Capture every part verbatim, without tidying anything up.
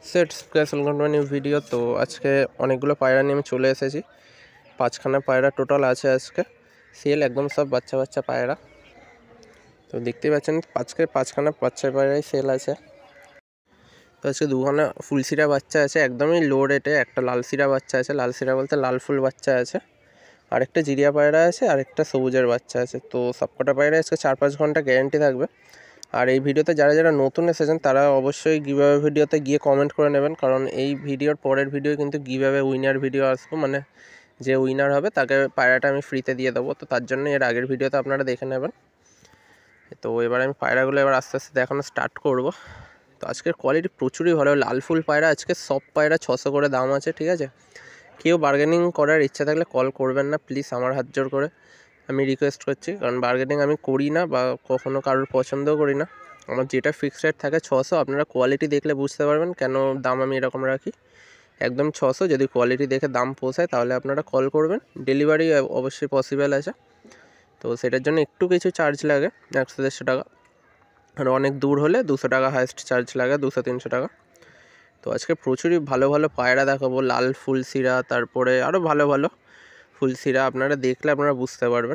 Set new video. তো আজকে অনেকগুলো পায়রা নিয়ে আমি চলে এসেছি। পাঁচখানা পায়রা টোটাল আছে আজকে, সেল একদম সব বাচ্চা বাচ্চা পায়রা। তো দেখতেই পাচ্ছেন আজকে পাঁচখানা বাচ্চা পায়রাই সেল আছে। তো আজকে দুখানা ফুলশিরা বাচ্চা আছে একদমই লো রেটে। একটা লাল শিরা বাচ্চা আছে, লাল শিরা বলতে লাল ফুল বাচ্চা আছে, আরেকটা জিরিয়া পায়রা আছে, আরেকটা সবুজের বাচ্চা আছে। তো সবকটা পায়রা আজকে চার পাঁচ ঘন্টা গ্যারেন্টি থাকবে। আর এই ভিডিওতে যারা যারা নতুন এসেছেন তারা অবশ্যই গিভঅ্যাওয়ে ভিডিওতে গিয়ে কমেন্ট করে নেবেন, কারণ এই ভিডিওর পরের ভিডিও কিন্তু গিভঅ্যাওয়ে উইনার ভিডিও আসবো, মানে যে উইনার হবে তাকে পায়রাটা আমি ফ্রিতে দিয়ে দেবো। তো তার জন্য এর আগের ভিডিওতে আপনারা দেখে নেবেন। তো এবার আমি পায়রাগুলো এবার আস্তে আস্তে দেখানো স্টার্ট করব। তো আজকের কোয়ালিটি প্রচুরই ভালো, লাল ফুল পায়রা আজকে সব পায়রা ছশো করে দাম আছে, ঠিক আছে। কেউ বার্গেনিং করার ইচ্ছা থাকলে কল করবেন না প্লিজ, আমার হাত জোর করে আমি রিকোয়েস্ট করছি, কারণ বার্গেনিং আমি করি না বা কখনো কারোর পছন্দও করি না। আমার যেটা ফিক্সড রেট থাকে ছশো, আপনারা কোয়ালিটি দেখলে বুঝতে পারবেন কেন দাম আমি এরকম রাখি, একদম ছশো। যদি কোয়ালিটি দেখে দাম পোষায় তাহলে আপনারা কল করবেন। ডেলিভারি অবশ্যই পসিবল আছে, তো সেটার জন্য একটু কিছু চার্জ লাগে, একশো দেড়শো টাকা, আর অনেক দূর হলে দুশো টাকা হাইস্ট চার্জ লাগে, দুশো তিনশো টাকা। তো আজকে প্রচুরই ভালো ভালো পায়রা দেখাবো, লাল ফুলশিরা, তারপরে আরও ভালো ভালো ফুলশিরা, আপনারা দেখলে আপনারা বুঝতে পারবেন।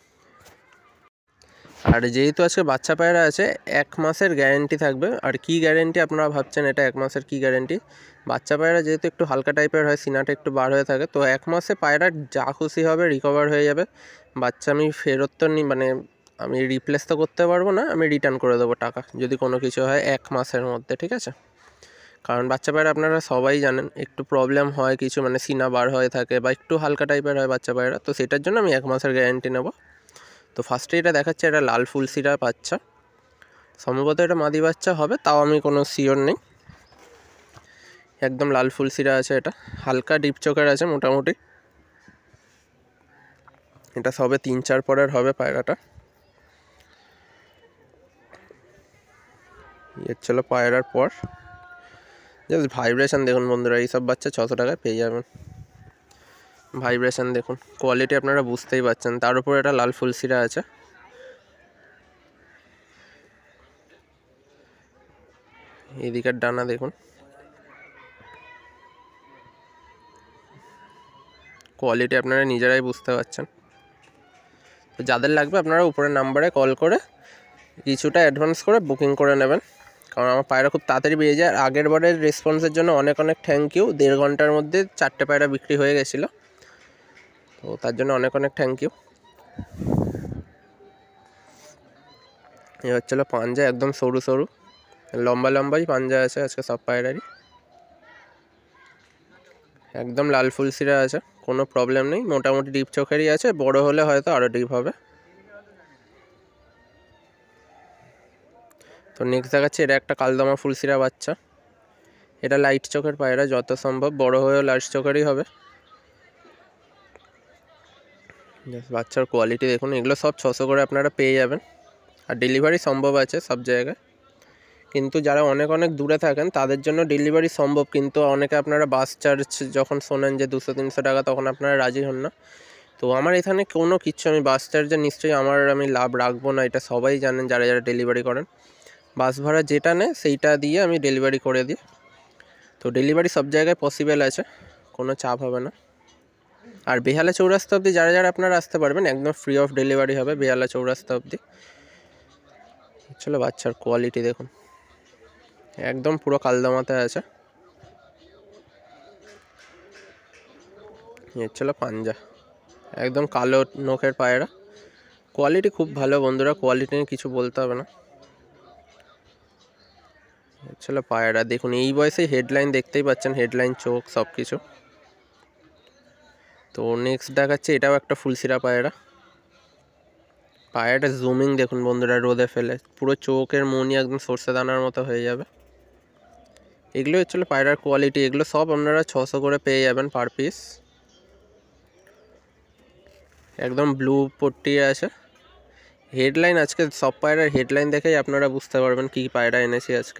আর যেহেতু আজকে বাচ্চা পায়রা আছে, এক মাসের গ্যারেন্টি থাকবে। আর কি গ্যারেন্টি আপনারা ভাবছেন এটা এক মাসের কি গ্যারেন্টি? বাচ্চা পায়রা যেহেতু একটু হালকা টাইপের হয়, সিনাটা একটু বার হয়ে থাকে, তো এক মাসে পায়রা যা খুশি হবে রিকভার হয়ে যাবে। বাচ্চা আমি ফেরত তো নি মানে আমি রিপ্লেস তো করতে পারবো না, আমি রিটার্ন করে দেবো টাকা যদি কোনো কিছু হয় এক মাসের মধ্যে, ঠিক আছে। কারণ বাচ্চা পায়রা আপনারা সবাই জানেন একটু প্রবলেম হয় কিছু, মানে সিনা বার হয়ে থাকে বা একটু হালকা টাইপের হয় বাচ্চা পায়রা, তো সেটার জন্য আমি এক মাসের গ্যারেন্টি নেব। তো ফার্স্টে এটা দেখাচ্ছে, এটা লাল ফুলশিরা বাচ্চা, সম্ভবত এটা মাদি বাচ্চা হবে, তাও আমি কোনো শিওর নেই। একদম লাল ফুলশিরা আছে, এটা হালকা ডিপ চোখের আছে মোটামুটি। এটা সবে তিন চার পরের হবে পায়রাটা। এর ছিল পায়রার পর, জাস্ট ভাইব্রেশন দেখুন বন্ধুরা, এইসব বাচ্চা ছশো টাকায় পেয়ে যাবেন। ভাইব্রেশন দেখুন, কোয়ালিটি আপনারা বুঝতেই পারছেন। তার উপর এটা লাল ফুলশিরা আছে। এদিকের ডানা দেখুন, কোয়ালিটি আপনারা নিজেরাই বুঝতে পারছেন। তো যাদের লাগবে আপনারা উপরের নাম্বারে কল করে কিছুটা অ্যাডভান্স করে বুকিং করে নেবেন, কারণ আমার পায়রা খুব তাড়াতাড়ি বেরিয়ে যায়। আগের বারের রেসপন্সের জন্য অনেক অনেক থ্যাংক ইউ। দেড় ঘন্টার মধ্যে চারটে পায়রা বিক্রি হয়ে গেছিলো, তো তার জন্য অনেক অনেক থ্যাংক ইউ। এ হচ্ছিলো পাঞ্জা, একদম সরু সরু, লম্বা লম্বাই পাঞ্জা আছে আজকে সব পায়রারই। একদম লাল ফুলশিরা আছে, কোনো প্রবলেম নেই, মোটামুটি ডিপ চোখেরই আছে, বড় হলে হয়তো আরও ডিপ হবে। তো নেক্সট দেখাচ্ছে, এটা একটা কালদমা ফুলশিরা বাচ্চা। এটা লাইট চোখের পায়রা, যত সম্ভব বড় হয়েও লাইট চোখেরই হবে। বাচ্চার কোয়ালিটি দেখুন, এগুলো সব ছশো করে আপনারা পেয়ে যাবেন, আর ডেলিভারি সম্ভব আছে সব জায়গায়। কিন্তু যারা অনেক অনেক দূরে থাকেন তাদের জন্য ডেলিভারি সম্ভব, কিন্তু অনেকে আপনারা বাস চার্জ যখন শোনেন যে দুশো তিনশো টাকা, তখন আপনারা রাজি হন না। তো আমার এখানে কোনো কিচ্ছু, আমি বাস চার্জে নিশ্চয়ই আমার আমি লাভ রাখবো না, এটা সবাই জানেন যারা যারা ডেলিভারি করেন। বাস ভাড়া যেটা নেয় সেইটা দিয়ে আমি ডেলিভারি করে দিই। তো ডেলিভারি সব জায়গায় পসিবল আছে, কোনো চাপ হবে না। আর বেহালা চৌরাস্তা অবধি যারা যারা আপনারা আসতে পারবেন, একদম ফ্রি অফ ডেলিভারি হবে বেহালা চৌরাস্তা অবধি। চলো বাচ্চার কোয়ালিটি দেখুন, একদম পুরো কালদমাতে আছে। এর ছিল পাঞ্জা, একদম কালো নখের পায়রা, কোয়ালিটি খুব ভালো বন্ধুরা, কোয়ালিটি নিয়ে কিছু বলতে হবে না। এর ছিল পায়রা দেখুন, এই বয়সে হেডলাইন দেখতেই পাচ্ছেন, হেডলাইন চোখ সব কিছু। তো নেক্সট দেখাচ্ছে, এটাও একটা ফুলশিরা পায়রা। পায়রাটা জুমিং দেখুন বন্ধুরা, রোদে ফেলে পুরো চোখের মনি একদম সর্ষে দানার মতো হয়ে যাবে। এগুলো হচ্ছিল পায়রার কোয়ালিটি, এগুলো সব আপনারা ছশো করে পেয়ে যাবেন পার পিস। একদম ব্লু পট্টি আছে। হেডলাইন আজকে সব পায়রার হেডলাইন দেখেই আপনারা বুঝতে পারবেন কী পায়রা এনেছি আজকে।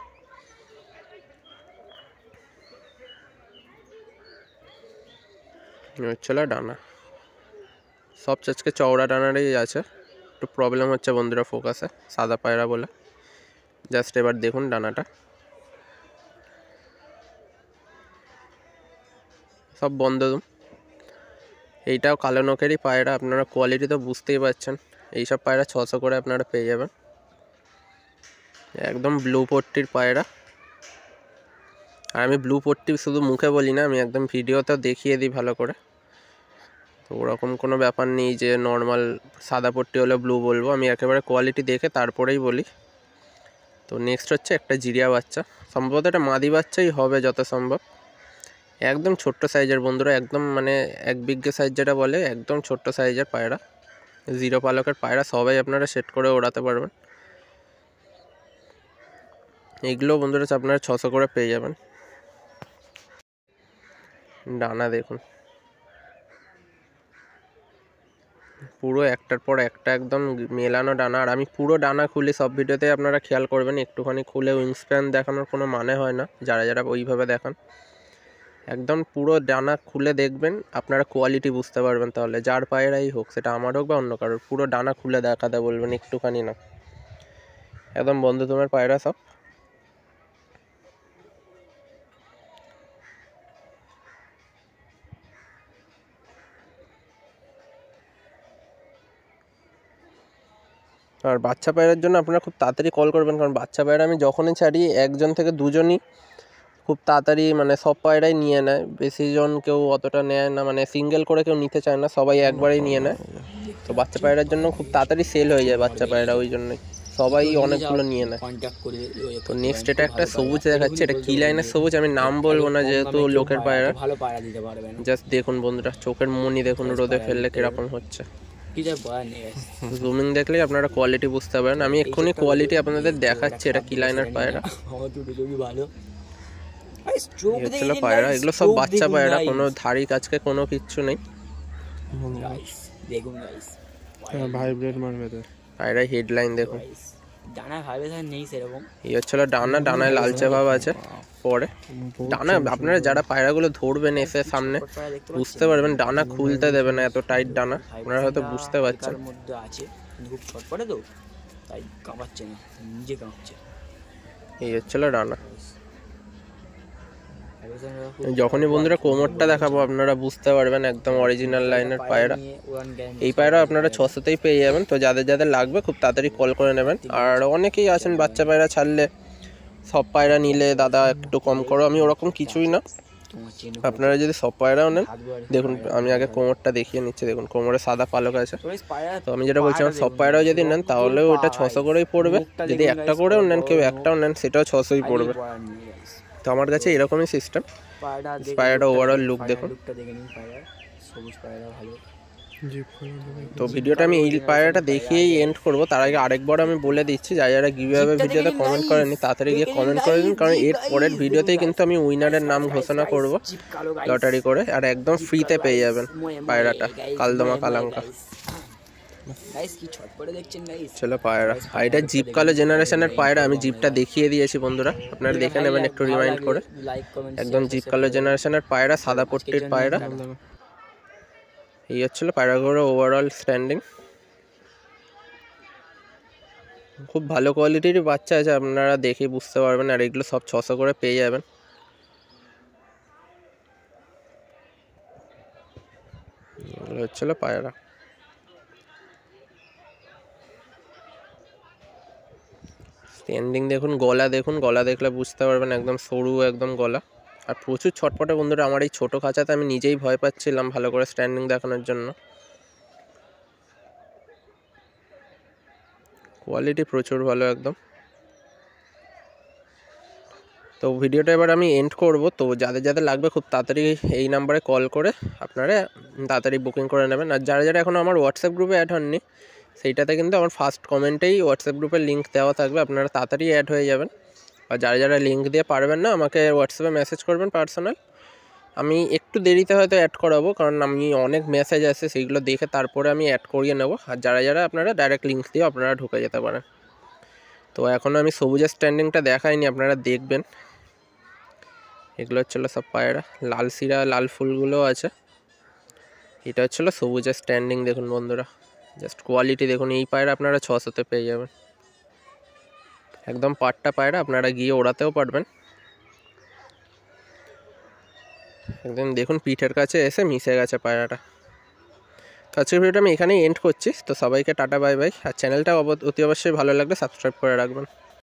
হচ্ছিল ডানা, সব আজকে চওড়া ডানারই আছে, একটু প্রবলেম হচ্ছে বন্ধুরা ফোকাসে, সাদা পায়রা বলে। জাস্ট এবার দেখুন ডানাটা, সব বন্ধ দুম। এইটাও কালো নখেরই পায়রা, আপনারা কোয়ালিটি তো বুঝতেই পারছেন। এইসব পায়রা ছশো করে আপনারা পেয়ে যাবেন। একদম ব্লু পট্টির পায়রা। আর আমি ব্লু পট্টি শুধু মুখে বলি না, আমি একদম ভিডিওতেও দেখিয়ে দিই ভালো করে। তো ওরকম কোনো ব্যাপার নেই যে নর্মাল সাদা পট্টি হলে ব্লু বলবো, আমি একেবারে কোয়ালিটি দেখে তারপরেই বলি। তো নেক্সট হচ্ছে একটা জিরিয়া বাচ্চা, সম্ভবত এটা মাদি বাচ্চাই হবে যত সম্ভব। একদম ছোট্ট সাইজের বন্ধুরা, একদম মানে এক বিঘে সাইজ যেটা বলে, একদম ছোট্ট সাইজের পায়রা। জিরো পালকের পায়রা, সবাই আপনারা সেট করে ওড়াতে পারবেন। এইগুলো বন্ধুরা আপনারা ছশো করে পেয়ে যাবেন। ডানা দেখুন, পুরো একটার পর একটা একদম মেলানো ডানা। আর আমি পুরো ডানা খুলি সব ভিডিওতে, আপনারা খেয়াল করবেন। একটুখানি খুলে উইংস্প্যান দেখানোর কোনো মানে হয় না, যারা যারা ওইভাবে দেখান। একদম পুরো ডানা খুলে দেখবেন, আপনারা কোয়ালিটি বুঝতে পারবেন। তাহলে যার পায়রাই হোক, সেটা আমার হোক বা অন্য কারোর, পুরো ডানা খুলে দেখাতে বলবেন, একটুখানি না। একদম বন্ধু তোমার পায়রা সব। আর বাচ্চা পায়রার জন্য আপনারা খুব তাড়াতাড়ি কল করবেন, কারণ বাচ্চা পায়রা আমি যখনই ছাড়ি একজন থেকে দুজনই খুব তাড়াতাড়ি মানে সব পায়রাই নিয়ে নেয়। বেশি জন কেউ অতটা নেয় না, মানে সিঙ্গেল করে কেউ নিতে চায় না, সবাই একবারেই নিয়ে নেয়। তো বাচ্চা পায়রার জন্য খুব তাড়াতাড়ি সেল হয়ে যায় বাচ্চা পায়রা, ওই জন্যই সবাই অনেকগুলো নিয়ে নেয়। তো নেক্সট এটা একটা সবুজ দেখাচ্ছে, এটা কি লাইনের সবুজ আমি নাম বলবো না, যেহেতু লোকের পায়রা। জাস্ট দেখুন বন্ধুরা, চোখের মনি দেখুন রোদে ফেললে কিরকম হচ্ছে। জুমিং দেখলেই আপনারা কোয়ালিটি বুঝতে পারেন। আমি এক্ষুনি কোয়ালিটি আপনাদের দেখাচ্ছি, এটা কি লাইনের পায়রা। ছিল পায়রা, এগুলো সব বাচ্চা পায়রা, কোনো ধারি কাছকে কোনো কিচ্ছু নেই। ভাইব্রেট মারবে তো পায়রা হেডলাইন দেখুন, ডানা ভাইব্রেশন নেই সেরকম। এই হচ্ছিল ডানা, ডানায় লালচে ভাব আছে। পরে ডানা আপনারা যারা পায়রাগুলো ধরবেন এসে সামনে বুঝতে পারবেন, ডানা খুলতে দেবে না, এত টাইট ডানা, আপনারা হয়তো বুঝতে পারছেন। মধ্যে আছে খুব ছটপটে তো, তাই কাঁপাচ্ছে না, নিজে কাঁপছে। এই হচ্ছিল ডানা। যখনই বন্ধুরা কোমরটা দেখাবো আপনারা বুঝতে পারবেন একদম অরিজিনাল লাইনের পায়রা। এই পায়রা আপনারা ছশোতেই পেয়ে যাবেন। তো যাদের যাদের লাগবে খুব তাড়াতাড়ি কল করে নেবেন। আর অনেকেই আছেন বাচ্চা পায়রা ছাড়লে সব পায়রা নিলে দাদা একটু কম করো, আমি ওরকম কিছুই না। আপনারা যদি সব পায়রাও নেন, দেখুন আমি আগে কোমরটা দেখিয়ে নিচ্ছি, দেখুন কোমরে সাদা পালক আছে। তো আমি যেটা বলছিলাম, সব পায়রাও যদি নেন তাহলেও ওটা ছশো করেই পড়বে। যদি একটা করেও নেন, কেউ একটাও নেন, সেটাও ছশোই পড়বে। তো আমার কাছে এরকমই সিস্টেম। পায়রাটা ওভারঅল লুক দেখুন। তো ভিডিওটা আমি এই পায়রাটা দেখিয়েই এন্ড করবো। তার আগে আরেকবার আমি বলে দিচ্ছি, যারা যারা গিভঅ্যাওয়ে ভিডিওতে কমেন্ট করেনি তাড়াতাড়ি গিয়ে কমেন্ট করে দিন, কারণ এর পরের ভিডিওতেই কিন্তু আমি উইনারের নাম ঘোষণা করব লটারি করে। আর একদম ফ্রিতে পেয়ে যাবেন পায়রাটা, কালদমা কালাঙ্কা। চলো পায়রা, আর এটা জিপ কালো জেনারেশনের পায়রা, আমি জিপটা দেখিয়ে দিয়েছি বন্ধুরা, আপনারা দেখে নেবেন একটু রিমাইন্ড করে। একদম জিপ কালো জেনারেশনের পায়রা, সাদা পট্টির পায়রা। এই হচ্ছিল পায়রাগুলো ওভারঅল স্ট্যান্ডিং। খুব ভালো কোয়ালিটির বাচ্চা আছে, আপনারা দেখে বুঝতে পারবেন। আর এগুলো সব ছশো করে পেয়ে যাবেন। এগুলো হচ্ছিল পায়রা। স্ট্যান্ডিং দেখুন, গলা দেখুন, গলা দেখলে বুঝতে পারবেন একদম সরু একদম গলা। আর প্রচুর ছটপটে বন্ধুরা, আমার এই ছোটো খাঁচাতে আমি নিজেই ভয় পাচ্ছিলাম ভালো করে স্ট্যান্ডিং দেখানোর জন্য। কোয়ালিটি প্রচুর ভালো একদম। তো ভিডিওটা এবার আমি এন্ড করব। তো যাদের যাদের লাগবে খুব তাড়াতাড়ি এই নাম্বারে কল করে আপনারা তাড়াতাড়ি বুকিং করে নেবেন। আর যারা যারা এখন আমার হোয়াটসঅ্যাপ গ্রুপে অ্যাড হননি, সেইটাতে কিন্তু আমার ফার্স্ট কমেন্টেই হোয়াটসঅ্যাপ গ্রুপের লিঙ্ক দেওয়া থাকবে, আপনারা তাড়াতাড়ি অ্যাড হয়ে যাবেন। আর যারা যারা লিঙ্ক দিয়ে পারবেন না, আমাকে হোয়াটসঅ্যাপে মেসেজ করবেন পার্সোনাল, আমি একটু দেরিতে হয়তো অ্যাড করাবো, কারণ আমি অনেক মেসেজ আসে, সেইগুলো দেখে তারপরে আমি অ্যাড করিয়ে নেব। আর যারা যারা আপনারা ডাইরেক্ট লিঙ্ক দিয়ে আপনারা ঢুকে যেতে পারেন। তো এখনও আমি সবুজের স্ট্যান্ডিংটা দেখাইনি, আপনারা দেখবেন। এগুলো হচ্ছিলো সব পায়রা, লাল শিরা লাল ফুলগুলো আছে। এটা হচ্ছিলো সবুজের স্ট্যান্ডিং দেখুন বন্ধুরা, জাস্ট কোয়ালিটি দেখুন। এই পায়রা আপনারা ছশোতে পেয়ে যাবেন, একদম পাট্টা পায়রা, আপনারা গিয়ে ওড়াতেও পারবেন। একদম দেখুন পিঠের কাছে এসে মিশে গেছে পায়রাটা। তো আজকের ভিডিওটা আমি এখানেই এন্ড করছি। তো সবাইকে টাটা বাই বাই। আর চ্যানেলটা অতি অবশ্যই ভালো লাগলে সাবস্ক্রাইব করে রাখবেন।